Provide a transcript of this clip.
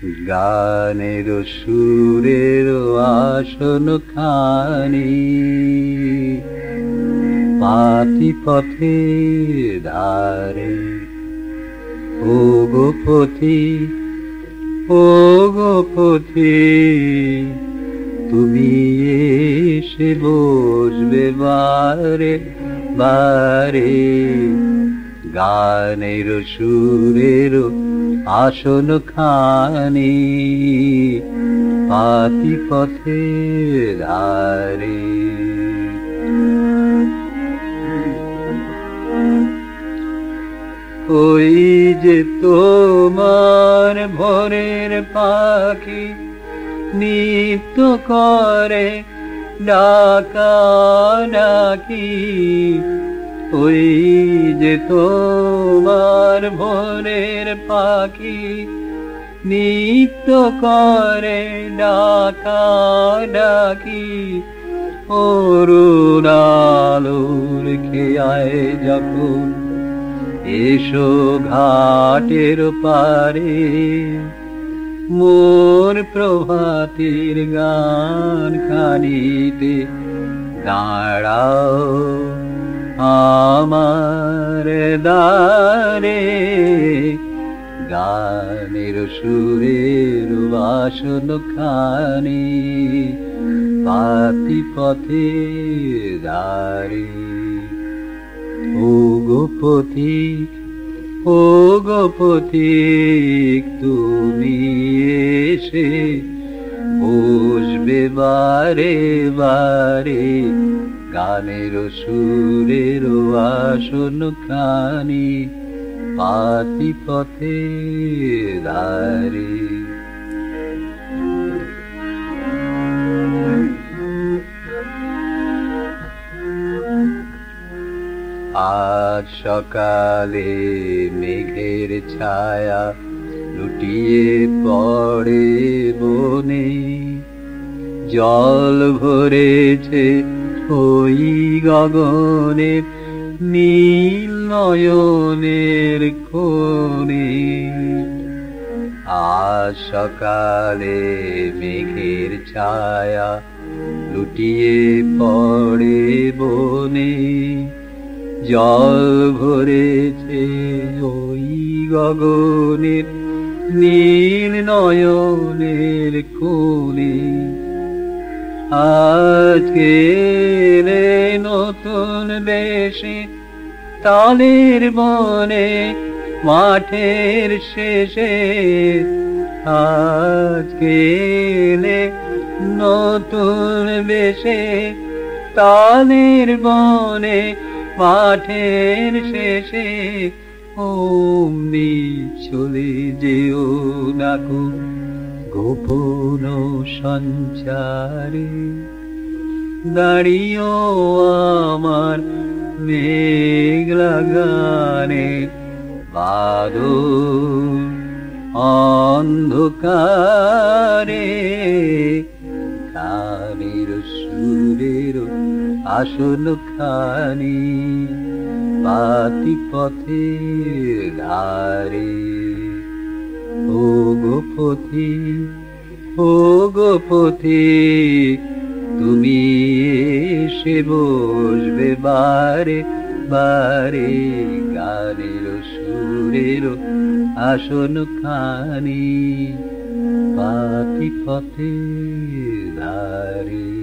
গানের সুরের আসন খানি পাতি পথে ধারে, ও গো পথিক, ও গো পথিক, তুমি এসে বসবে বারে বারে। গানের সুরের আসন খানি পাতি পথে ধারে। ওই যে তোমার ভোরের পাখি নিত্য করে ডাকা ডাকি, ওই যে তোমার ভোরের পাখি নিত্য করে ডাকা ডাকি। অরুণ আলোর খেয়ায় যখন এসো ঘাটের পারে, মোর প্রভাতের গান খানিতে দাঁড়াও আমার দ্বারে। গানের সুরের বাসন খানি পাতি পথে ধারে। ও গো পথিক, ও গো পথিক, তুমি এসে বসবে বারে বারে। গানের সুরের আসন খানি পাতি পথে ধারে। আজ সকালে মেঘের ছায়া লুটিয়ে পড়ে বনে, জল ভরেছে ওই গগনের নীল নয়নের কোণে। আজ সকালে মেঘের ছায়া লুটিয়ে পড়ে বনে, জল ভরেছে ওই গগনের নীল নয়নের কোণে। আজকে নতুন বেশে তালের বনে মাঠের শেষে, আজকে নতুন বেশে তালের বনে মাঠের শেষে। অমনি চলে যেও না গো গোপন সঞ্চারে, দাঁড়িয়েও আমার মেঘলা গানে বাদল অন্ধকারে। গানের সুরের আসন খানি পাতি পথে ধারে। ও গো পথিক, ও গো পথিক, তুমি এসে বসবে বারে বারে। গানের সুরের আসন খানি পাতি পথে ধারে।